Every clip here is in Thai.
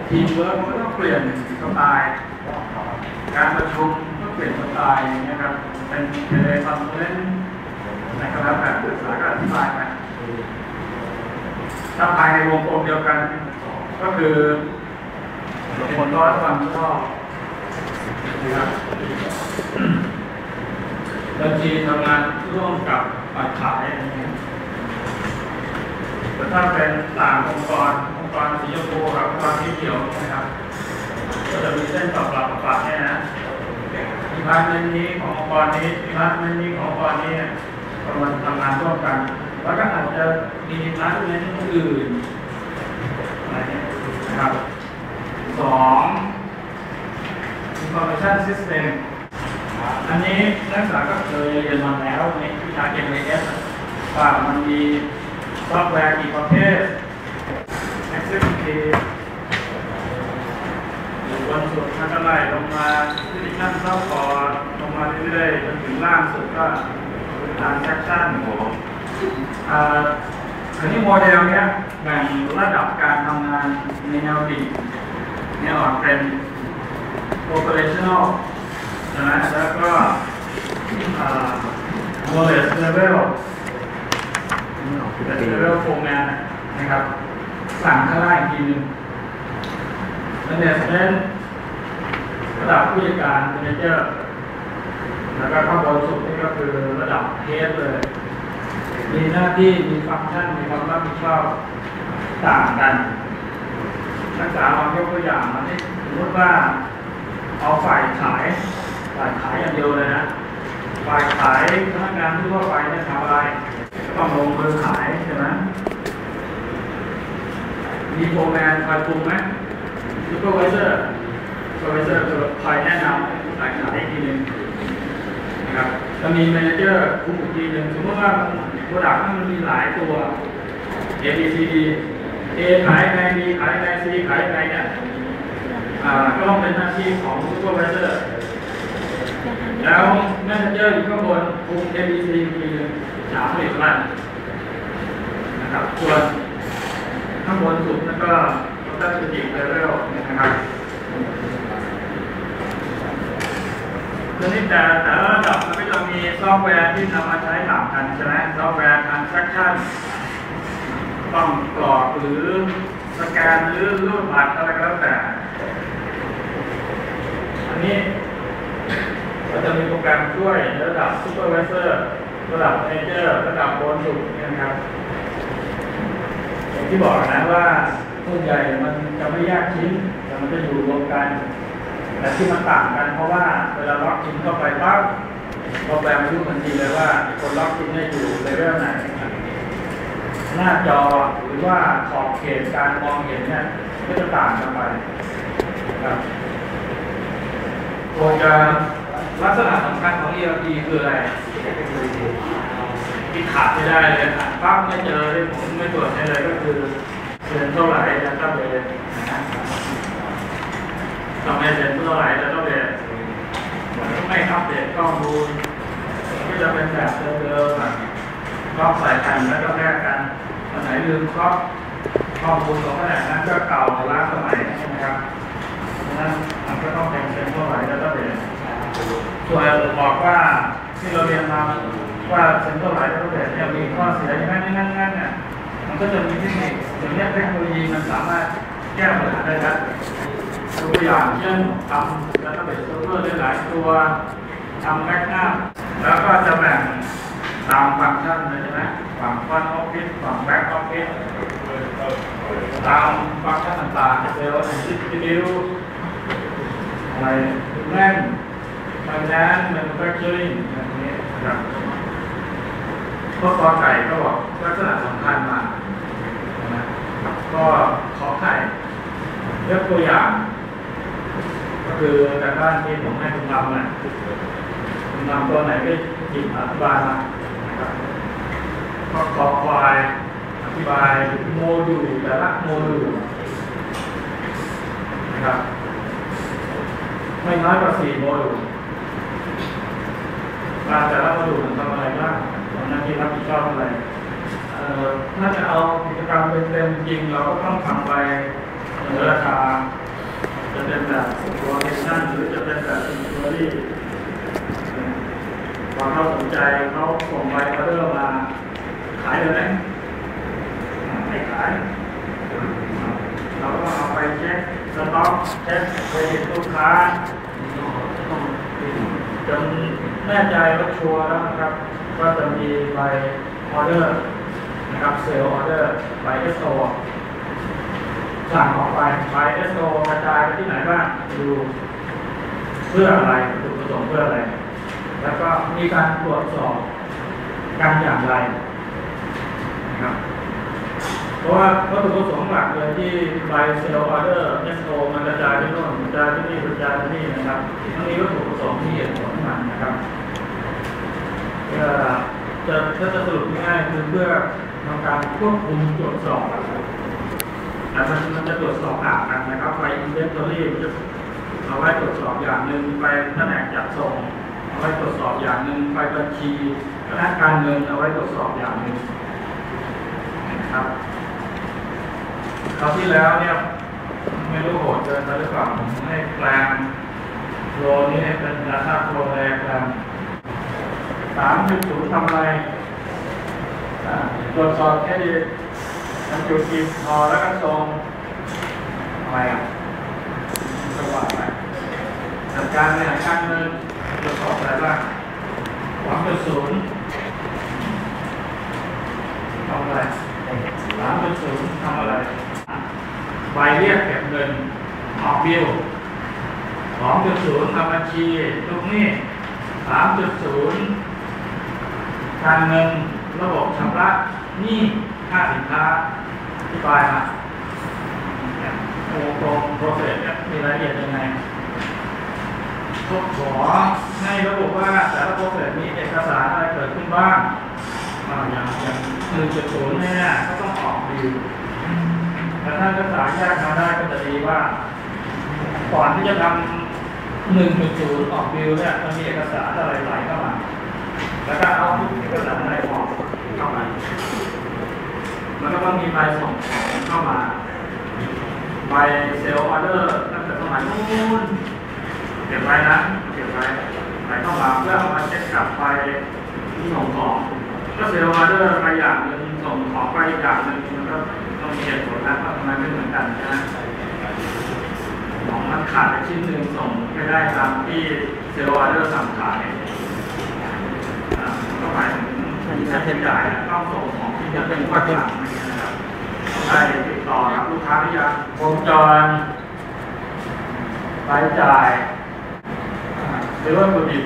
ทีมเวิร์กก็ต้องเปลี่ยนสไตล์การประชุมก็เปลี่ยนสไตล์นะครับเป็นเทเลคอนเฟอเรนซ์นะครับแบบภาษาก็อธิบายไปถ้าภายในวงกลมเดียวกันก็คือคนร้อยฟังชอบนะครับบัญชีทำงานร่วมกับฝ่ายขายแต่ถ้าเป็นต่างองค์กรสีชมพูกับองค์กรสีเขียวนะครับก็จะมีเส้นต่อปรับเนี่ยนะดีพาร์ตเมนต์นี้ขององค์กรนี้ดีพาร์ตเมนต์นี้ขององค์กรนี้กำลังทำงานร่วมกันแล้วก็อาจจะมีดีพาร์ตเมนต์อื่นอะไรเนี่ยนะครับ2 Information System อันนี้นักศึกษาก็เคยเรียนมาแล้วในวิชา MAS ว่ามันมีซอฟต์แวร์กี่ประเภท Executive อยู่บนสุดมันก็ไล่ลงมา Application Support ลงมาเรื่อยๆจนถึงล่างสุดก็ Transaction อันนี้โมเดลเนี้ยแบ่งระดับการทำงานในแนวดิ่งแนวออกเป็น operational นะแล้วก็ knowledge level format นะครับสั่งข้างล่างอีกทีหนึ่ง management ระดับผู้จัดการ manager แล้วก็ข้างบนสุดนี่ก็คือระดับ head เลยมีหน้าที่มีฟังก์ชันมีความรับผิดชอบต่างกันนักศึกษาลองยกตัวอย่างมาที่สมมติว่าเอาฝ่ายขายอย่างเดียวเลยนะฝ่ายขายพนักงานทั่วไปเนี่ยทำอะไรต้องลงมือขายใช่ไหมมีโปรแกรมคอยปรุงไหมซูเปอร์ไวเซอร์คือคอยแนะนำฝ่ายขายอีกทีหนึ่งนะครับจะมีแมเนเจอร์คุมอีกทีหนึ่งสมมติว่าโปรดักต์มันมีหลายตัว A B C D A ขายไง B ขายไง C ขายไงเนี่ยก็ต้องเป็นหน้าที่ของซูเปอร์ไวเซอร์แล้วแมเนเจอร์อยู่ข้างบนคุม A B C อีกทีหนึ่ง3 ผลิตภัณฑ์นะครับส่วนข้างบนสุดแล้วก็ตั้งสติเลเวลนะครับทีนี้แต่ละระดับมันก็จะมีซอฟต์แวร์ที่นำมาใช้ต่างกันใช่ไหมซอฟต์แวร์ transaction ต้องกรอกหรือสแกนหรือรูดบัตรอะไรก็แล้วแต่อันนี้ก็จะมีโปรแกรมช่วยระดับ supervisor ระดับ manager ระดับบนสุดนะครับอย่างที่บอกนะว่าส่วนใหญ่มันจะไม่แยกชิ้นแต่มันจะอยู่รวมกันแต่ที่มันต่างกันเพราะว่าเวลาล็อกอินเข้าไปปั๊บโปรแกรมรู้ทันทีเลยว่าคนล็อกอินได้อยู่เลเวลไหนหน้าจอหรือว่าขอบเขตการมองเห็นเนี่ยก็จะต่างกันไปครับตัวจะลักษณะสำคัญของ ERP คืออะไรที่ขาดไม่ได้เลยขาดปั๊บไม่เจอเลยผมไม่ตรวจให้เลยก็คือเซ็นเท่าไหร่แล้วก็เบสทำไมเซ็นเท่าไหร่แล้วก็เบสไม่อัปเดตข้อมูลก็จะเป็นแบบเดิมๆครอบใส่กันแล้วก็แลกกันอันไหนลืมครอบข้อมูลของแผนกนั้นก็เก่าล้าสมัยนะครับนั้นมันก็ต้องเป็นเซ็นเท่าไหร่แล้วก็เบสส่วนบอกว่าที่เราเรียนมาว่าเซ็นเท่าไหร่แล้วก็เบสเนี่ยมีข้อเสียอย่างนั้นเนี่ยมันก็จะมีเทคนิคอย่างนี้เทคโนโลยีมันสามารถแก้ปัญหาได้ครับตัวอย่างเช่นทำดัตต้าเบสเซิร์ฟเวอร์ได้หลายตัวทำแบ็กอัพแล้วก็จะแบ่งตามฟังก์ชันเลยใช่ไหมฝั่งฟรอนต์ออฟฟิศฝั่งแบ็กออฟฟิศตามฟังก์ชันต่างๆเซลล์แอนด์ดิวอะไรแม่นไฟแนนซ์แมนูแฟคเจอริ่งอะไรนี้นะครับข้อกอไก่ก็บอกลักษณะสำคัญมาก็ขอไข่ยกตัวอย่างก็คือการบ้านที่ผมให้คุณทำนะคุณทำตัวไหนก็หยิบอธิบายมานะครับก็ขอควายอธิบายโมดูลแต่ละโมดูลนะครับไม่น้อยกว่า4 โมดูลว่าแต่ละโมดูลมันทำอะไรบ้างหน้าที่รับผิดชอบอะไรถ้าจะเอากิจกรรมเป็นเต็มจริงเราก็ต้องทำไปเสนอราคาจะเป็นแบบตัวเอชั่นหรือจะเป็นแบบตัวที่พอเขาสนใจเขาส่งใบออเดอร์มาขายเลยไหมไม่ขายเราก็เอาไปเช็คสต็อกเช็คเครดิตลูกค้าจนแน่ใจว่าชัวร์แล้วนะครับว่าจะมีใบออเดอร์นะครับเซลล์ออเดอร์ใบเอสโอสั่งออกไปใบเอสโอกระจายไปที่ไหนบ้างดูเพื่ออะไรจุดประสงค์เพื่ออะไรแล้วก็มีการตรวจสอบกันอย่างไรนะครับเพราะว่าวัตถุประสงค์หลักเลยที่ใบเซลล์ออเดอร์เอสโอมันกระจายที่โน่นกระจายที่นี่กระจายที่นี่นะครับมันมีวัตถุประสงค์ที่เหตุผลมันนะครับถ้าจะสรุปง่ายๆคือเพื่อทำการควบคุมตรวจสอบแต่มันจะตรวจสอบต่างกันนะครับไปอินเวนทอรี่เอาไว้ตรวจสอบอย่างหนึ่งไปแผนกจัดส่งเอาไว้ตรวจสอบอย่างหนึ่งไปบัญชีคณะการเงินเอาไว้ตรวจสอบอย่างหนึ่งนะครับคราวที่แล้วเนี่ยไม่รู้โหดเกินไปหรือเปล่าผมให้แปลงโลนี้ให้เป็นราคาโลแรกแปลง3.0 ทำอะไรตรวจสอบแค่ดีมันจุดกินพอแล้วก็ส่งอะไรก็ว่าไปจัดการในหลายการเงินตรวจสอบอะไรบ้าง3.0 ทำอะไร3.0 ทำอะไรใบเรียกเก็บเงินออกบิล2.0 ทำบัญชีลูกหนี้3.0 การเงินระบบชำระหนี้ค่าสินค้าที่ปลายมาโครงโปรเซสมีรายละเอียดยังไงขอให้ระบุว่าแต่ละโปรเซสมีเอกสารอะไรเกิดขึ้นบ้างอย่าง1.0 เนี่ยก็ต้องออกบิลแต่ถ้าเอกสารแยกมาได้ก็จะดีว่าก่อนที่จะทำ1.0 ออกบิลเนี่ยมันมีเอกสารอะไรไหลเข้ามาแล้วก็เอาเอกสารอะไรออกเข้ามาแล้วก็ต้องมีใบส่งเข้ามาใบเซลล์ออเดอร์ตั้งแต่สมัยนู้นเก็บไว้นะเก็บไว้ใบเข้ามาเพื่อเอามาเช็คกลับไปที่ส่งของก็เซลล์ออเดอร์ไปอย่างหนึ่งส่งของไปอย่างหนึ่งมันก็ต้องมีเหตุผลนะว่าทำไมไม่เหมือนกันนะของมันขาดไปชิ้นหนึ่งส่งไม่ได้ตามที่เซลล์ออเดอร์สั่งขายก็หมายถึงมีค่าใช้จ่ายต้องส่งของที่จะเป็นวัตถุดิบนะครับได้ติดต่อกับลูกค้าหรือยังวงจรรายจ่ายหรือว่าวัตถุดิบ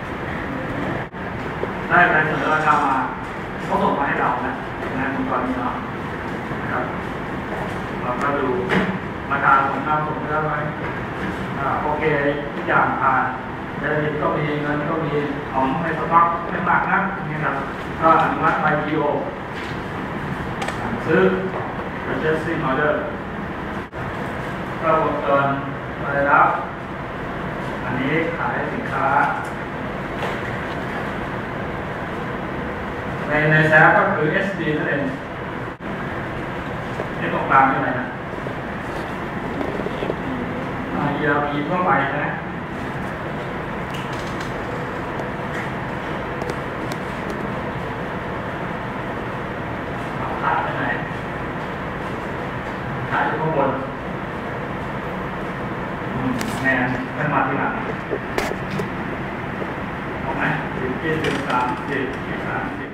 ได้ไปเสนอราคามาเขาส่งมาให้เรานะวงจรนี้เนาะนะครับเราก็ดูราคาส่งเข้าส่งได้ไหมโอเคทุกอย่างผ่านเดบิตก็มีเงินก็มีของในสต็อกไม่มากนักนี่ครับก็อนุมัติใบ PO ซื้อ purchasing order ก็วงจรรายรับอันนี้ขายสินค้าในแซฟก็คือ SD นั่นเองนี่ตรงกลางเป็นอะไรนะERP ทั่วไปนะขาดไปไหนขาดอยู่ข้างบนแนนเป็นมาที่หลังออกไหม10 20 30 30